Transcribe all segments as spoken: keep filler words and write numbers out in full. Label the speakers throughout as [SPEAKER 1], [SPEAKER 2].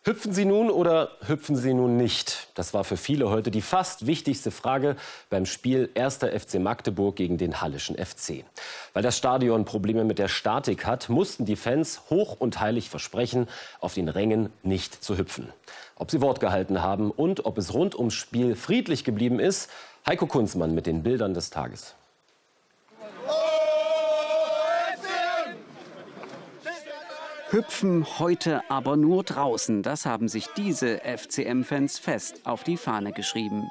[SPEAKER 1] Hüpfen Sie nun oder hüpfen Sie nun nicht? Das war für viele heute die fast wichtigste Frage beim Spiel erster F C Magdeburg gegen den Hallischen F C. Weil das Stadion Probleme mit der Statik hat, mussten die Fans hoch und heilig versprechen, auf den Rängen nicht zu hüpfen. Ob sie Wort gehalten haben und ob es rund ums Spiel friedlich geblieben ist, Heiko Kunzmann mit den Bildern des Tages.
[SPEAKER 2] Hüpfen heute aber nur draußen. Das haben sich diese F C M-Fans fest auf die Fahne geschrieben.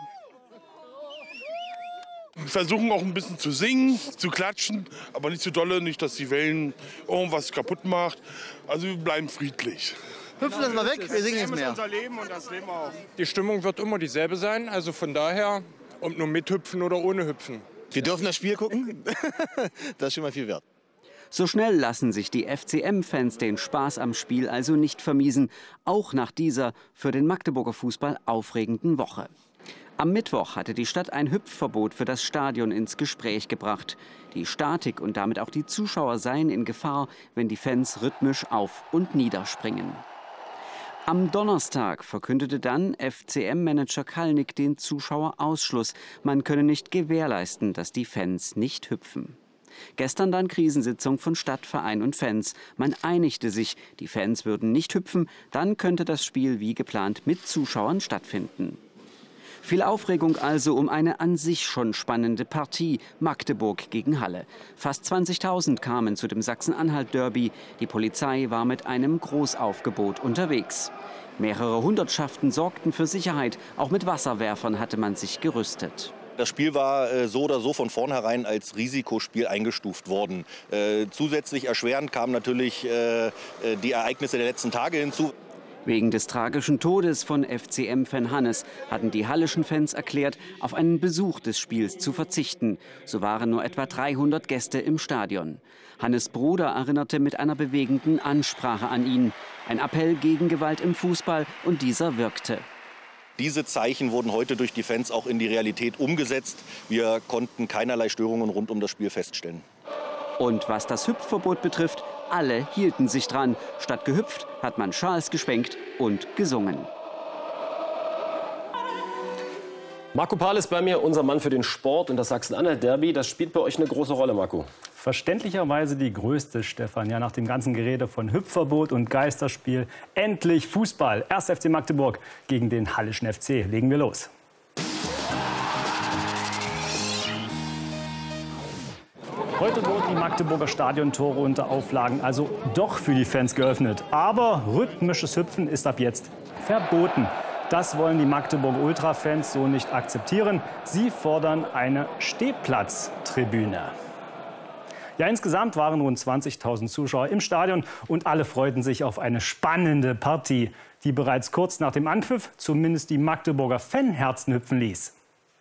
[SPEAKER 3] Wir versuchen auch ein bisschen zu singen, zu klatschen, aber nicht zu dolle, nicht, dass die Wellen irgendwas kaputt macht. Also wir bleiben friedlich.
[SPEAKER 4] Hüpfen das mal weg, wir singen jetzt mehr.
[SPEAKER 5] Unser Leben und das Leben auch. Die Stimmung wird immer dieselbe sein, also von daher, ob nur mit Hüpfen oder ohne Hüpfen.
[SPEAKER 4] Wir dürfen das Spiel gucken, das ist schon mal viel wert.
[SPEAKER 2] So schnell lassen sich die F C M-Fans den Spaß am Spiel also nicht vermiesen, auch nach dieser für den Magdeburger Fußball aufregenden Woche. Am Mittwoch hatte die Stadt ein Hüpfverbot für das Stadion ins Gespräch gebracht. Die Statik und damit auch die Zuschauer seien in Gefahr, wenn die Fans rhythmisch auf- und niederspringen. Am Donnerstag verkündete dann F C M-Manager Kalnick den Zuschauerausschluss. Man könne nicht gewährleisten, dass die Fans nicht hüpfen. Gestern dann Krisensitzung von Stadt, Verein und Fans. Man einigte sich, die Fans würden nicht hüpfen, dann könnte das Spiel wie geplant mit Zuschauern stattfinden. Viel Aufregung also um eine an sich schon spannende Partie, Magdeburg gegen Halle. Fast zwanzigtausend kamen zu dem Sachsen-Anhalt-Derby. Die Polizei war mit einem Großaufgebot unterwegs. Mehrere Hundertschaften sorgten für Sicherheit, auch mit Wasserwerfern hatte man sich gerüstet.
[SPEAKER 6] Das Spiel war äh, so oder so von vornherein als Risikospiel eingestuft worden. Äh, zusätzlich erschwerend kamen natürlich äh, die Ereignisse der letzten Tage hinzu.
[SPEAKER 2] Wegen des tragischen Todes von F C M-Fan Hannes hatten die hallischen Fans erklärt, auf einen Besuch des Spiels zu verzichten. So waren nur etwa dreihundert Gäste im Stadion. Hannes' Bruder erinnerte mit einer bewegenden Ansprache an ihn. Ein Appell gegen Gewalt im Fußball, und dieser wirkte.
[SPEAKER 6] Diese Zeichen wurden heute durch die Fans auch in die Realität umgesetzt. Wir konnten keinerlei Störungen rund um das Spiel feststellen.
[SPEAKER 2] Und was das Hüpfverbot betrifft, alle hielten sich dran. Statt gehüpft hat man Schals geschwenkt und gesungen.
[SPEAKER 1] Marco Pahl ist bei mir, unser Mann für den Sport und das Sachsen-Anhalt-Derby. Das spielt bei euch eine große Rolle, Marco.
[SPEAKER 7] Verständlicherweise die größte, Stefan. Ja, nach dem ganzen Gerede von Hüpfverbot und Geisterspiel. Endlich Fußball. erster F C Magdeburg gegen den Hallischen F C. Legen wir los. Heute wurden die Magdeburger Stadiontore unter Auflagen also doch für die Fans geöffnet. Aber rhythmisches Hüpfen ist ab jetzt verboten. Das wollen die Magdeburger Ultra-Fans so nicht akzeptieren. Sie fordern eine Stehplatztribüne. Ja, insgesamt waren rund zwanzigtausend Zuschauer im Stadion und alle freuten sich auf eine spannende Partie, die bereits kurz nach dem Anpfiff zumindest die Magdeburger Fanherzen hüpfen ließ.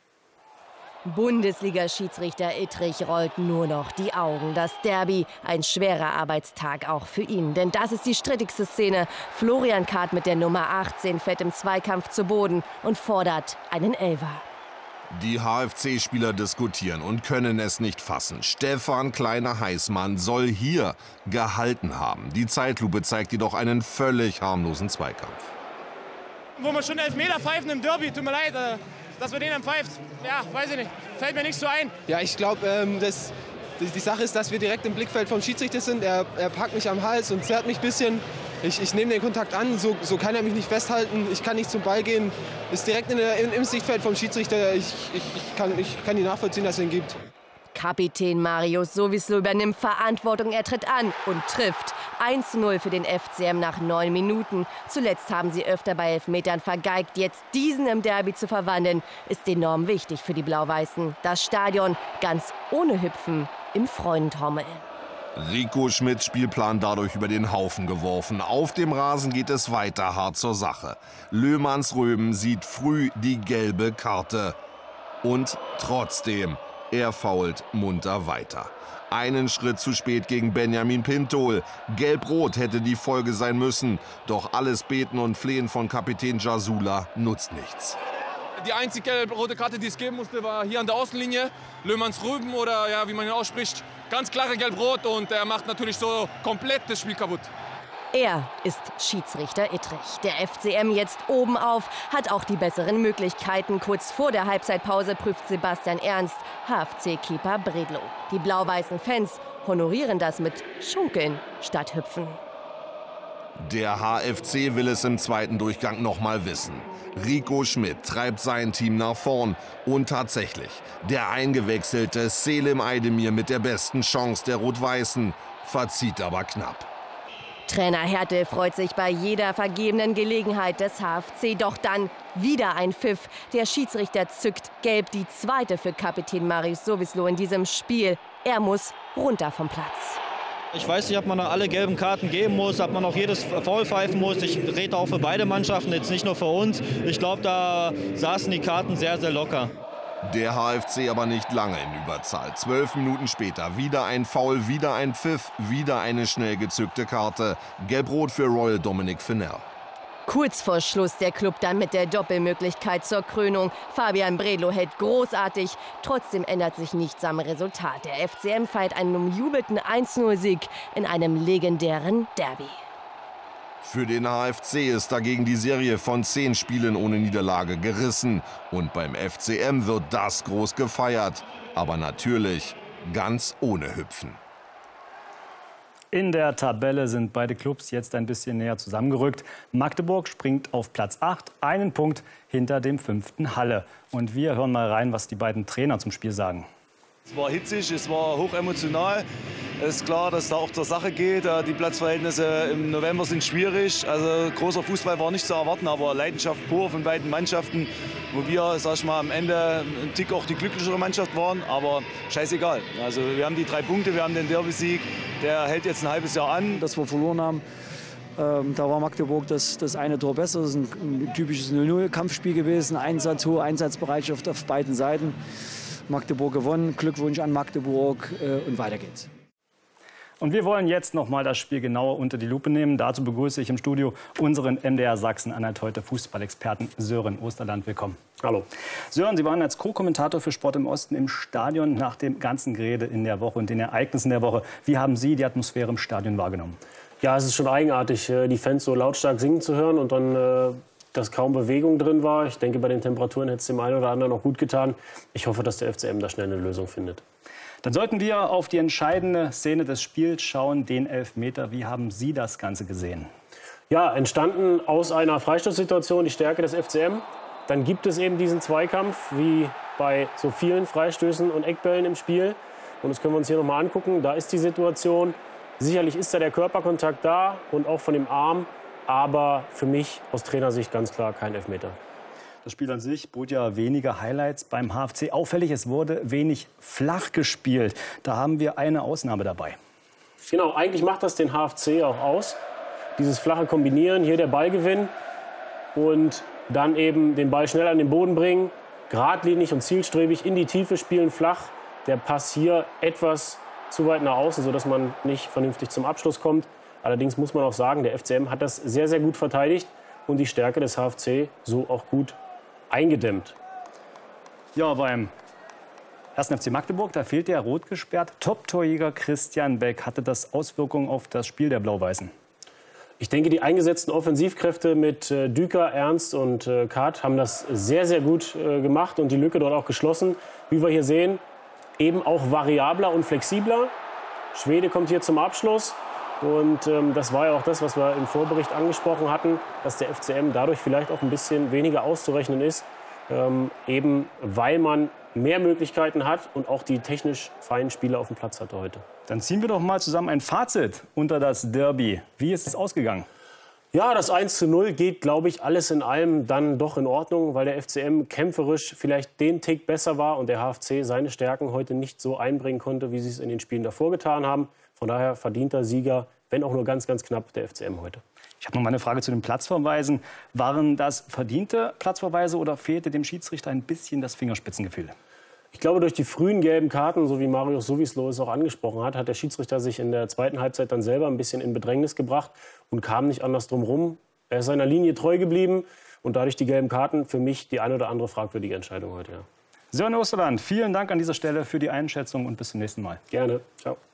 [SPEAKER 8] Bundesliga-Schiedsrichter Ittrich rollt nur noch die Augen. Das Derby, ein schwerer Arbeitstag auch für ihn. Denn das ist die strittigste Szene. Florian Kath mit der Nummer achtzehn fällt im Zweikampf zu Boden und fordert einen Elfer.
[SPEAKER 9] Die H F C-Spieler diskutieren und können es nicht fassen. Stefan Kleiner-Heißmann soll hier gehalten haben. Die Zeitlupe zeigt jedoch einen völlig harmlosen Zweikampf.
[SPEAKER 10] Wo wir schon Elfmeter pfeifen im Derby, tut mir leid, äh, dass wir den dann pfeift. Ja, weiß ich nicht, fällt mir nicht so ein.
[SPEAKER 11] Ja, ich glaube, ähm, das, das, die Sache ist, dass wir direkt im Blickfeld vom Schiedsrichter sind. Er, er packt mich am Hals und zerrt mich ein bisschen. Ich, ich nehme den Kontakt an, so, so kann er mich nicht festhalten. Ich kann nicht zum Ball gehen. Ist direkt in der, in, im Sichtfeld vom Schiedsrichter. Ich, ich, ich, kann, ich kann die nachvollziehen, dass es ihn gibt.
[SPEAKER 8] Kapitän Marius Sowieso übernimmt Verantwortung. Er tritt an und trifft. eins zu null für den F C M nach neun Minuten. Zuletzt haben sie öfter bei Elfmetern vergeigt. Jetzt diesen im Derby zu verwandeln, ist enorm wichtig für die Blau-Weißen. Das Stadion ganz ohne Hüpfen im Freundhommel.
[SPEAKER 9] Rico Schmidts Spielplan dadurch über den Haufen geworfen. Auf dem Rasen geht es weiter hart zur Sache. Löhmanns Röben sieht früh die gelbe Karte. Und trotzdem, er fault munter weiter. Einen Schritt zu spät gegen Benjamin Pintol. Gelb-Rot hätte die Folge sein müssen. Doch alles Beten und Flehen von Kapitän Jasula nutzt nichts.
[SPEAKER 12] Die einzige gelb-rote Karte, die es geben musste, war hier an der Außenlinie. Löhmanns Rüben oder ja, wie man ihn ausspricht. Ganz klare Gelb-Rot und er macht natürlich so komplett das Spiel kaputt.
[SPEAKER 8] Er ist Schiedsrichter Ittrich. Der F C M jetzt oben auf, hat auch die besseren Möglichkeiten. Kurz vor der Halbzeitpause prüft Sebastian Ernst H F C-Keeper Bredlow. Die blau-weißen Fans honorieren das mit Schunkeln statt Hüpfen.
[SPEAKER 9] Der H F C will es im zweiten Durchgang noch mal wissen. Rico Schmidt treibt sein Team nach vorn. Und tatsächlich, der eingewechselte Selim Aydemir mit der besten Chance der Rot-Weißen verzieht aber knapp.
[SPEAKER 8] Trainer Hertel freut sich bei jeder vergebenen Gelegenheit des H F C. Doch dann wieder ein Pfiff. Der Schiedsrichter zückt gelb, die zweite für Kapitän Marius Sowieslou in diesem Spiel. Er muss runter vom Platz.
[SPEAKER 13] Ich weiß nicht, ob man noch alle gelben Karten geben muss, ob man noch jedes Foul pfeifen muss. Ich rede auch für beide Mannschaften, jetzt nicht nur für uns. Ich glaube, da saßen die Karten sehr, sehr locker.
[SPEAKER 9] Der H F C aber nicht lange in Überzahl. Zwölf Minuten später wieder ein Foul, wieder ein Pfiff, wieder eine schnell gezückte Karte. Gelb-Rot für Royal Dominic Fenner.
[SPEAKER 8] Kurz vor Schluss der Klub dann mit der Doppelmöglichkeit zur Krönung. Fabian Bredlow hält großartig. Trotzdem ändert sich nichts am Resultat. Der F C M feiert einen umjubelten eins zu null Sieg in einem legendären Derby.
[SPEAKER 9] Für den H F C ist dagegen die Serie von zehn Spielen ohne Niederlage gerissen. Und beim F C M wird das groß gefeiert. Aber natürlich ganz ohne Hüpfen.
[SPEAKER 7] In der Tabelle sind beide Clubs jetzt ein bisschen näher zusammengerückt. Magdeburg springt auf Platz acht, einen Punkt hinter dem fünften Halle. Und wir hören mal rein, was die beiden Trainer zum Spiel sagen.
[SPEAKER 14] Es war hitzig, es war hochemotional. Es ist klar, dass da auch zur Sache geht. Die Platzverhältnisse im November sind schwierig. Also großer Fußball war nicht zu erwarten, aber Leidenschaft pur von beiden Mannschaften. Wo wir, sag ich mal, am Ende ein Tick auch die glücklichere Mannschaft waren. Aber scheißegal. Also wir haben die drei Punkte, wir haben den Derby-Sieg. Der hält jetzt ein halbes Jahr an.
[SPEAKER 15] Dass wir verloren haben, ähm, da war Magdeburg das, das eine Tor besser. Das ist ein, ein typisches null null Kampfspiel gewesen. Einsatz, hohe Einsatzbereitschaft auf beiden Seiten. Magdeburg gewonnen. Glückwunsch an Magdeburg äh, und weiter geht's.
[SPEAKER 7] Und wir wollen jetzt noch mal das Spiel genauer unter die Lupe nehmen. Dazu begrüße ich im Studio unseren M D R Sachsen-Anhalt heute Fußballexperten Sören Osterland. Willkommen. Hallo. Sören, Sie waren als Co-Kommentator für Sport im Osten im Stadion nach dem ganzen Gerede in der Woche und den Ereignissen der Woche. Wie haben Sie die Atmosphäre im Stadion wahrgenommen?
[SPEAKER 16] Ja, es ist schon eigenartig, die Fans so lautstark singen zu hören und dann, äh, dass kaum Bewegung drin war. Ich denke, bei den Temperaturen hätte es dem einen oder anderen auch gut getan. Ich hoffe, dass der F C M da schnell eine Lösung findet.
[SPEAKER 7] Dann sollten wir auf die entscheidende Szene des Spiels schauen, den Elfmeter. Wie haben Sie das Ganze gesehen?
[SPEAKER 16] Ja, entstanden aus einer Freistoßsituation, die Stärke des F C M. Dann gibt es eben diesen Zweikampf, wie bei so vielen Freistößen und Eckbällen im Spiel. Und das können wir uns hier noch mal angucken. Da ist die Situation. Sicherlich ist da der Körperkontakt da und auch von dem Arm. Aber für mich aus Trainersicht ganz klar kein Elfmeter.
[SPEAKER 7] Das Spiel an sich bot ja weniger Highlights beim H F C. Auffällig, es wurde wenig flach gespielt. Da haben wir eine Ausnahme dabei.
[SPEAKER 16] Genau, eigentlich macht das den H F C auch aus. Dieses flache Kombinieren, hier der Ballgewinn und dann eben den Ball schnell an den Boden bringen, geradlinig und zielstrebig in die Tiefe spielen, flach. Der Pass hier etwas zu weit nach außen, sodass man nicht vernünftig zum Abschluss kommt. Allerdings muss man auch sagen, der F C M hat das sehr, sehr gut verteidigt und die Stärke des H F C so auch gut eingedämmt.
[SPEAKER 7] Ja, beim ersten F C Magdeburg, da fehlt der rot gesperrt Top-Torjäger Christian Beck. Hatte das Auswirkungen auf das Spiel der Blau-Weißen?
[SPEAKER 16] Ich denke, die eingesetzten Offensivkräfte mit äh, Düker, Ernst und äh, Kart haben das sehr, sehr gut äh, gemacht und die Lücke dort auch geschlossen. Wie wir hier sehen, eben auch variabler und flexibler. Schwede kommt hier zum Abschluss. Und ähm, das war ja auch das, was wir im Vorbericht angesprochen hatten, dass der F C M dadurch vielleicht auch ein bisschen weniger auszurechnen ist, ähm, eben weil man mehr Möglichkeiten hat und auch die technisch feinen Spieler auf dem Platz hatte heute.
[SPEAKER 7] Dann ziehen wir doch mal zusammen ein Fazit unter das Derby. Wie ist es ausgegangen?
[SPEAKER 16] Ja, das eins zu null geht, glaube ich, alles in allem dann doch in Ordnung, weil der F C M kämpferisch vielleicht den Tick besser war und der H F C seine Stärken heute nicht so einbringen konnte, wie sie es in den Spielen davor getan haben. Von daher verdienter Sieger, wenn auch nur ganz, ganz knapp, der F C M heute.
[SPEAKER 7] Ich habe noch mal eine Frage zu den Platzverweisen. Waren das verdiente Platzverweise oder fehlte dem Schiedsrichter ein bisschen das Fingerspitzengefühl?
[SPEAKER 16] Ich glaube, durch die frühen gelben Karten, so wie Marius Sowieslou es auch angesprochen hat, hat der Schiedsrichter sich in der zweiten Halbzeit dann selber ein bisschen in Bedrängnis gebracht und kam nicht anders drum rum. Er ist seiner Linie treu geblieben und dadurch die gelben Karten für mich die eine oder andere fragwürdige Entscheidung heute. Ja.
[SPEAKER 7] Sören Osterland, vielen Dank an dieser Stelle für die Einschätzung und bis zum nächsten Mal.
[SPEAKER 16] Gerne. Ciao.